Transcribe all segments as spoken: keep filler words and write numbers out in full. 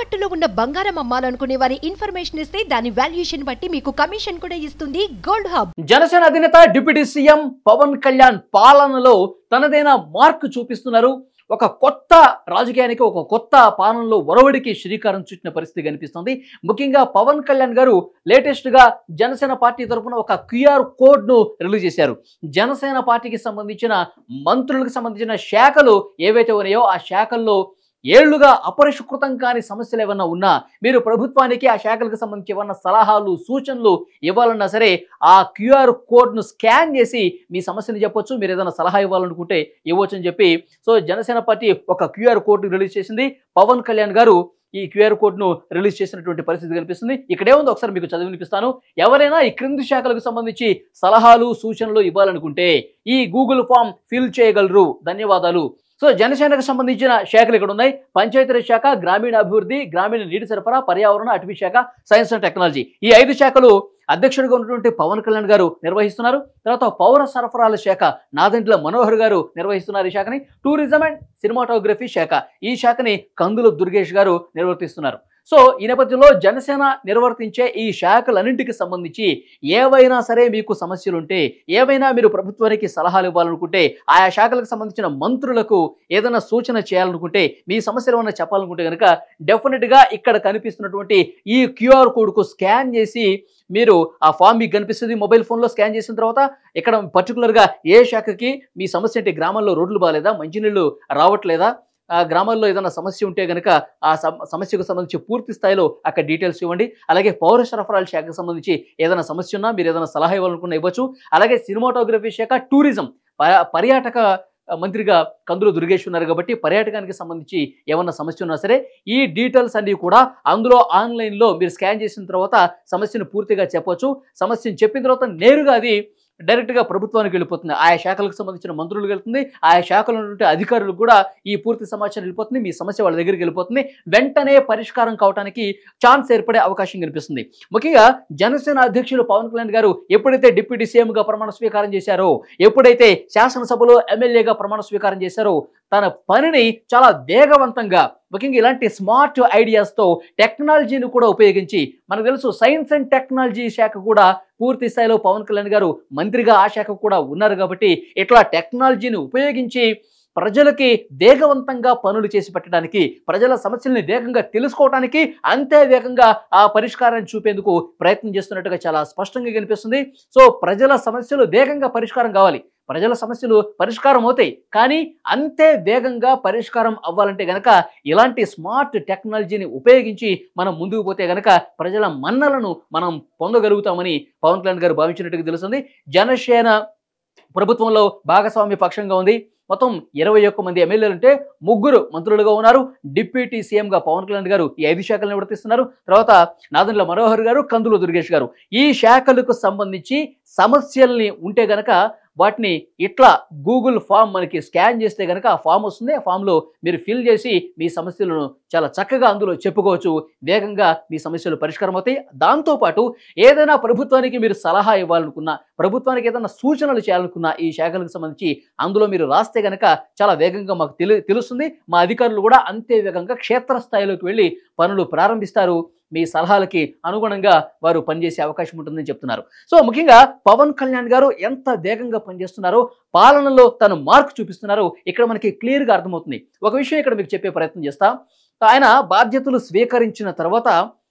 తాకట్టులో ఉన్న బంగారం అమ్మాలనుకునే వారి ఇన్ఫర్మేషన్ ఇస్తే దాని వాల్యుయేషన్ బట్టి మీకు కమిషన్ కూడా ఇస్తుంది గోల్డ్ హబ్. జనసేన అధినేత డిప్యూటీ సీఎం పవన్ కళ్యాణ్ పాలనలో తనదైన మార్క్ చూపిస్తున్నారు. ఒక కొత్త రాజకీయానికి ఒక కొత్త పాలనలో ఒరవడికి శ్రీకారం చుట్టిన పరిస్థితి కనిపిస్తుంది. ముఖ్యంగా పవన్ కళ్యాణ్ గారు లేటెస్ట్ గా జనసేన పార్టీ తరఫున ఒక క్యూఆర్ కోడ్ ను రిలీజ్ చేశారు. జనసేన పార్టీకి సంబంధించిన మంత్రులకు సంబంధించిన శాఖలు ఏవైతే ఉన్నాయో ఆ శాఖల్లో ఏళ్లుగా అపరిష్కృతం కాని సమస్యలు ఏమన్నా ఉన్నా, మీరు ప్రభుత్వానికి ఆ శాఖలకు సంబంధించి ఏమన్నా సలహాలు సూచనలు ఇవ్వాలన్నా సరే ఆ క్యూఆర్ కోడ్ను స్కాన్ చేసి మీ సమస్యని చెప్పొచ్చు, మీరు ఏదైనా సలహా ఇవ్వాలనుకుంటే ఇవ్వచ్చు అని చెప్పి సో జనసేన పార్టీ ఒక క్యూఆర్ కోడ్ రిలీజ్ చేసింది. పవన్ కళ్యాణ్ గారు ఈ క్యూఆర్ కోడ్ ను రిలీజ్ చేసినటువంటి పరిస్థితి కనిపిస్తుంది. ఇక్కడే ఉంది, ఒకసారి మీకు చదివి వినిపిస్తాను. ఎవరైనా ఈ క్రింది శాఖలకు సంబంధించి సలహాలు సూచనలు ఇవ్వాలనుకుంటే ఈ గూగుల్ ఫామ్ ఫిల్ చేయగలరు. ధన్యవాదాలు. సో జనసేనకు సంబంధించిన శాఖలు ఇక్కడ ఉన్నాయి. పంచాయతీరాజ్ శాఖ, గ్రామీణ అభివృద్ధి, గ్రామీణ నీటి సరఫరా, పర్యావరణ, అటవీ శాఖ, సైన్స్ అండ్ టెక్నాలజీ. ఈ ఐదు శాఖలు అధ్యక్షుడిగా ఉన్నటువంటి పవన్ కళ్యాణ్ గారు నిర్వహిస్తున్నారు. తర్వాత పౌర సరఫరాల శాఖ నాదెండ్ల మనోహర్ గారు నిర్వహిస్తున్నారు ఈ శాఖని. టూరిజం అండ్ సినిమాటోగ్రఫీ శాఖ, ఈ శాఖని కందుల దుర్గేష్ గారు నిర్వర్తిస్తున్నారు. సో ఈ నేపథ్యంలో జనసేన నిర్వర్తించే ఈ శాఖలన్నింటికి సంబంధించి ఏవైనా సరే మీకు సమస్యలుంటే, ఏవైనా మీరు ప్రభుత్వానికి సలహాలు ఇవ్వాలనుకుంటే, ఆయా శాఖలకు సంబంధించిన మంత్రులకు ఏదైనా సూచన చేయాలనుకుంటే, మీ సమస్యలు ఏమైనా చెప్పాలనుకుంటే కనుక డెఫినెట్గా ఇక్కడ కనిపిస్తున్నటువంటి ఈ క్యూఆర్ కోడ్కు స్కాన్ చేసి మీరు ఆ ఫామ్ మీకు కనిపిస్తుంది. మొబైల్ ఫోన్లో స్కాన్ చేసిన తర్వాత ఇక్కడ పర్టికులర్గా ఏ శాఖకి మీ సమస్య అంటే, గ్రామాల్లో రోడ్లు బాగాలేదా, మంచినీళ్ళు రావట్లేదా, ఆ గ్రామాల్లో ఏదైనా సమస్య ఉంటే కనుక ఆ సమస్యకు సంబంధించి పూర్తి స్థాయిలో అక్కడ డీటెయిల్స్ ఇవ్వండి. అలాగే పౌర సరఫరాల శాఖకు సంబంధించి ఏదైనా సమస్య ఉన్నా మీరు ఏదైనా సలహా ఇవ్వాలనుకున్నా ఇవ్వచ్చు. అలాగే సినిమాటోగ్రఫీ శాఖ, టూరిజం, పర్యాటక మంత్రిగా కందుల దుర్గేష్ ఉన్నారు కాబట్టి పర్యాటకానికి సంబంధించి ఏమన్నా సమస్య ఉన్నా సరే ఈ డీటెయిల్స్ అన్ని కూడా అందులో ఆన్లైన్లో మీరు స్కాన్ చేసిన తర్వాత సమస్యను పూర్తిగా చెప్పవచ్చు. సమస్యను చెప్పిన తర్వాత నేరుగా అది డైరెక్ట్గా ప్రభుత్వానికి వెళ్ళిపోతుంది. ఆయా శాఖలకు సంబంధించిన మంత్రులకు వెళ్తుంది, ఆయా శాఖలో ఉన్నటువంటి అధికారులకు కూడా ఈ పూర్తి సమాచారం వెళ్ళిపోతుంది. మీ సమస్య వాళ్ళ దగ్గరికి వెళ్ళిపోతుంది. వెంటనే పరిష్కారం కావడానికి ఛాన్స్ ఏర్పడే అవకాశం కనిపిస్తుంది. ముఖ్యంగా జనసేన అధ్యక్షులు పవన్ కళ్యాణ్ గారు ఎప్పుడైతే డిప్యూటీ సీఎంగా ప్రమాణ స్వీకారం చేశారో, ఎప్పుడైతే శాసనసభలో ఎమ్మెల్యేగా ప్రమాణ స్వీకారం చేశారో, తన పనిని చాలా వేగవంతంగా, ముఖ్యంగా ఇలాంటి స్మార్ట్ ఐడియాస్తో టెక్నాలజీని కూడా ఉపయోగించి, మనకు తెలుసు సైన్స్ అండ్ టెక్నాలజీ శాఖ కూడా పూర్తి స్థాయిలో పవన్ కళ్యాణ్ గారు మంత్రిగా ఆ శాఖ కూడా ఉన్నారు కాబట్టి ఇట్లా టెక్నాలజీని ఉపయోగించి ప్రజలకి వేగవంతంగా పనులు చేసి పెట్టడానికి, ప్రజల సమస్యల్ని వేగంగా తెలుసుకోవడానికి, అంతే వేగంగా ఆ పరిష్కారాన్ని చూపేందుకు ప్రయత్నం చేస్తున్నట్టుగా చాలా స్పష్టంగా కనిపిస్తుంది. సో ప్రజల సమస్యలు వేగంగా పరిష్కారం కావాలి, ప్రజల సమస్యలు పరిష్కారం అవుతాయి, కానీ అంతే వేగంగా పరిష్కారం అవ్వాలంటే గనక ఇలాంటి స్మార్ట్ టెక్నాలజీని ఉపయోగించి మనం ముందుకు పోతే గనక ప్రజల మన్నలను మనం పొందగలుగుతామని పవన్ కళ్యాణ్ గారు భావించినట్టుగా తెలుస్తుంది. జనసేన ప్రభుత్వంలో భాగస్వామ్య పక్షంగా ఉంది. మొత్తం ఇరవై ఒక్క మంది ఎమ్మెల్యేలు ఉంటే ముగ్గురు మంత్రులుగా ఉన్నారు. డిప్యూటీ సీఎంగా పవన్ కళ్యాణ్ గారు ఈ ఐదు శాఖలను నిర్వర్తిస్తున్నారు. తర్వాత నాదెండ్ల మనోహర్ గారు, కందుల దుర్గేష్ గారు. ఈ శాఖలకు సంబంధించి సమస్యల్ని ఉంటే గనక వాటిని ఇట్లా గూగుల్ ఫామ్ మనకి స్కాన్ చేస్తే కనుక ఆ ఫామ్ వస్తుంది. ఆ ఫామ్లో మీరు ఫిల్ చేసి మీ సమస్యలను చాలా చక్కగా అందులో చెప్పుకోవచ్చు. వేగంగా మీ సమస్యలు పరిష్కారం అవుతాయి. దాంతోపాటు ఏదైనా ప్రభుత్వానికి మీరు సలహా ఇవ్వాలనుకున్నా, ప్రభుత్వానికి ఏదైనా సూచనలు చేయాలనుకున్నా ఈ శాఖలకు సంబంధించి అందులో మీరు రాస్తే కనుక చాలా వేగంగా మాకు తెలు తెలుస్తుంది మా అధికారులు కూడా అంతే వేగంగా క్షేత్రస్థాయిలోకి వెళ్ళి పనులు ప్రారంభిస్తారు. మీ సలహాలకి అనుగుణంగా వారు పనిచేసే అవకాశం ఉంటుందని చెప్తున్నారు. సో ముఖ్యంగా పవన్ కళ్యాణ్ గారు ఎంత వేగంగా పనిచేస్తున్నారో, పాలనలో తను మార్క్ చూపిస్తున్నారో ఇక్కడ మనకి క్లియర్గా అర్థమవుతుంది. ఒక విషయం ఇక్కడ మీకు చెప్పే ప్రయత్నం చేస్తా. ఆయన బాధ్యతలు స్వీకరించిన తర్వాత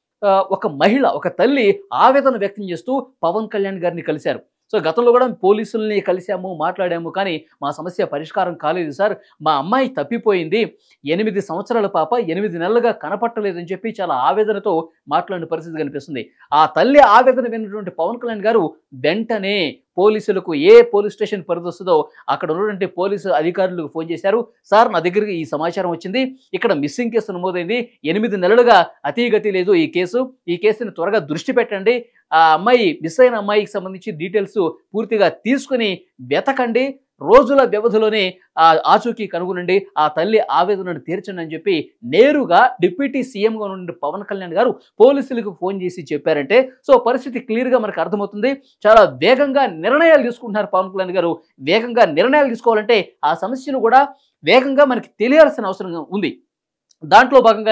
ఒక మహిళ, ఒక తల్లి ఆవేదన వ్యక్తం చేస్తూ పవన్ కళ్యాణ్ గారిని కలిశారు. సో గతంలో కూడా పోలీసుల్ని కలిసాము, మాట్లాడాము, కానీ మా సమస్య పరిష్కారం కాలేదు సార్, మా అమ్మాయి తప్పిపోయింది, ఎనిమిది సంవత్సరాల పాప ఎనిమిది నెలలుగా కనపట్టలేదని చెప్పి చాలా ఆవేదనతో మాట్లాడిన పరిస్థితి కనిపిస్తుంది. ఆ తల్లి ఆవేదన విన్నటువంటి పవన్ కళ్యాణ్ గారు వెంటనే పోలీసులకు, ఏ పోలీస్ స్టేషన్ పరిధి వస్తుందో అక్కడ ఉన్నటువంటి పోలీసు అధికారులకు ఫోన్ చేశారు. సార్ నా దగ్గరికి ఈ సమాచారం వచ్చింది, ఇక్కడ మిస్సింగ్ కేసు నమోదైంది, ఎనిమిది నెలలుగా అతీగతి లేదు ఈ కేసు, ఈ కేసుని త్వరగా దృష్టి పెట్టండి, ఆ అమ్మాయి మిస్ అయిన అమ్మాయికి సంబంధించి డీటెయిల్స్ పూర్తిగా తీసుకుని వెతకండి, రోజుల వ్యవధిలోనే ఆ ఆచూకీ కనుగొనండి, ఆ తల్లి ఆవేదనను తీర్చండి అని చెప్పి నేరుగా డిప్యూటీ సీఎంగా ఉన్న పవన్ కళ్యాణ్ గారు పోలీసులకు ఫోన్ చేసి చెప్పారంటే సో పరిస్థితి క్లియర్గా మనకు అర్థమవుతుంది. చాలా వేగంగా నిర్ణయాలు తీసుకుంటున్నారు పవన్ కళ్యాణ్ గారు. వేగంగా నిర్ణయాలు తీసుకోవాలంటే ఆ సమస్యను కూడా వేగంగా మనకి తెలియాల్సిన అవసరం ఉంది. దాంట్లో భాగంగానే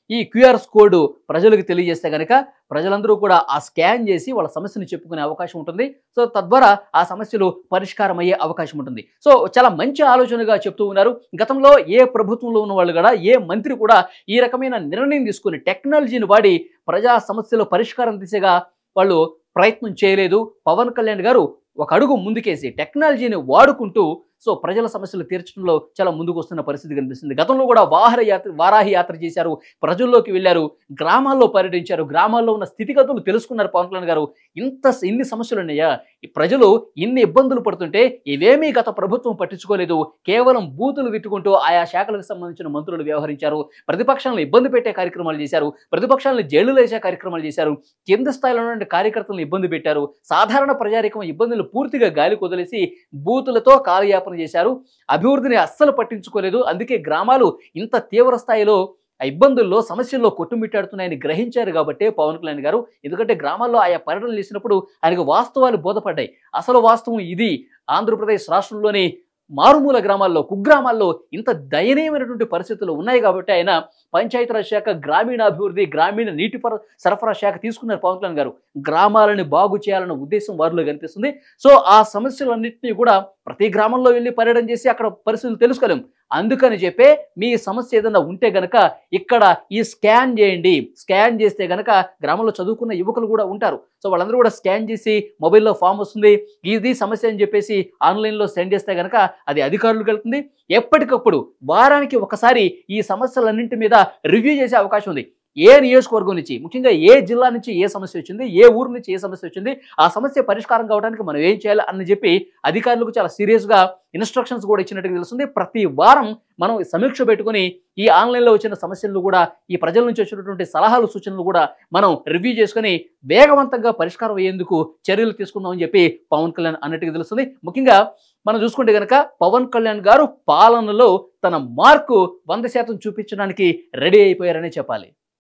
ఈ క్యూఆర్ కోడ్ ప్రజలకు తెలియజేస్తే కనుక ప్రజలందరూ కూడా ఆ స్కాన్ చేసి వాళ్ళ సమస్యను చెప్పుకునే అవకాశం ఉంటుంది. సో తద్వారా ఆ సమస్యలు పరిష్కారం అయ్యే అవకాశం ఉంటుంది. సో చాలా మంచి ఆలోచనగా చెప్తూ ఉన్నారు. గతంలో ఏ ప్రభుత్వంలో ఉన్న వాళ్ళు కూడా, ఏ మంత్రి కూడా ఈ రకమైన నిర్ణయం తీసుకుని టెక్నాలజీని వాడి ప్రజా సమస్యల పరిష్కారం దిశగా వాళ్ళు ప్రయత్నం చేయలేదు. పవన్ కళ్యాణ్ గారు ఒక అడుగు ముందుకేసి టెక్నాలజీని వాడుకుంటూ సో ప్రజల సమస్యలు తీర్చడంలో చాలా ముందుకు వస్తున్న పరిస్థితి కనిపిస్తుంది. గతంలో కూడా వాహన యాత్ర వారాహి యాత్ర చేశారు, ప్రజల్లోకి వెళ్ళారు, గ్రామాల్లో పర్యటించారు, గ్రామాల్లో ఉన్న స్థితిగతులు తెలుసుకున్నారు పవన్ కళ్యాణ్ గారు. ఇంత ఇన్ని సమస్యలు ఉన్నాయా, ఈ ప్రజలు ఇన్ని ఇబ్బందులు పడుతుంటే ఇవేమీ గత ప్రభుత్వం పట్టించుకోలేదు, కేవలం బూతులు తిట్టుకుంటూ ఆయా శాఖలకు సంబంధించిన మంత్రులు వ్యవహరించారు, ప్రతిపక్షాలను ఇబ్బంది పెట్టే కార్యక్రమాలు చేశారు, ప్రతిపక్షాలను జైలులో వేసే కార్యక్రమాలు చేశారు, కింద స్థాయిలో ఉన్న కార్యకర్తలను ఇబ్బంది పెట్టారు, సాధారణ ప్రజారికం ఇబ్బందులు పూర్తిగా గాలి కొదిలేసి బూతులతో కాలయాపన చేశారు, అభివృద్ధిని అస్సలు పట్టించుకోలేదు. అందుకే గ్రామాలు ఇంత తీవ్ర స్థాయిలో ఆ ఇబ్బందుల్లో సమస్యల్లో కొట్టుమిట్టాడుతున్నాయని గ్రహించారు కాబట్టి పవన్ కళ్యాణ్ గారు. ఎందుకంటే గ్రామాల్లో ఆయా పర్యటనలు చేసినప్పుడు ఆయనకు వాస్తవాలు బోధపడ్డాయి. అసలు వాస్తవం ఇది, ఆంధ్రప్రదేశ్ రాష్ట్రంలోని మారుమూల గ్రామాల్లో, కుగ్రామాల్లో ఇంత దయనీయమైనటువంటి పరిస్థితులు ఉన్నాయి కాబట్టి ఆయన పంచాయతీరాజ్ శాఖ, గ్రామీణాభివృద్ధి, గ్రామీణ నీటి సరఫరా శాఖ తీసుకున్నారు పవన్ కళ్యాణ్ గారు. గ్రామాలను బాగు చేయాలన్న ఉద్దేశం వారిలో కనిపిస్తుంది. సో ఆ సమస్యలన్నింటినీ కూడా ప్రతి గ్రామంలో వెళ్ళి పర్యటన చేసి అక్కడ పరిస్థితులు తెలుసుకోలేం. అందుకని చెప్పే మీ సమస్య ఏదైనా ఉంటే గనక ఇక్కడ ఈ స్కాన్ చేయండి. స్కాన్ చేస్తే గనక గ్రామంలో చదువుకున్న యువకులు కూడా ఉంటారు. సో వాళ్ళందరూ కూడా స్కాన్ చేసి మొబైల్లో ఫామ్ వస్తుంది, ఇది సమస్య అని చెప్పేసి ఆన్లైన్లో సెండ్ చేస్తే గనక అది అధికారులకు వెళ్తుంది. ఎప్పటికప్పుడు వారానికి ఒకసారి ఈ సమస్యలన్నింటి మీద రివ్యూ చేసే అవకాశం ఉంది. ఏ నియోజకవర్గం నుంచి, ముఖ్యంగా ఏ జిల్లా నుంచి ఏ సమస్య వచ్చింది, ఏ ఊరు నుంచి ఏ సమస్య వచ్చింది, ఆ సమస్య పరిష్కారం కావడానికి మనం ఏం చేయాలి అని చెప్పి అధికారులకు చాలా సీరియస్గా ఇన్స్ట్రక్షన్స్ కూడా ఇచ్చినట్టుగా తెలుస్తుంది. ప్రతి వారం మనం సమీక్ష పెట్టుకుని ఈ ఆన్లైన్లో వచ్చిన సమస్యలను కూడా, ఈ ప్రజల నుంచి వచ్చినటువంటి సలహాలు సూచనలు కూడా మనం రివ్యూ చేసుకుని వేగవంతంగా పరిష్కారం అయ్యేందుకు చర్యలు తీసుకుందామని చెప్పి పవన్ కళ్యాణ్ అన్నట్టుగా తెలుస్తుంది. ముఖ్యంగా మనం చూసుకుంటే కనుక పవన్ కళ్యాణ్ గారు పాలనలో తన మార్కు వంద శాతం చూపించడానికి రెడీ అయిపోయారనే చెప్పాలి.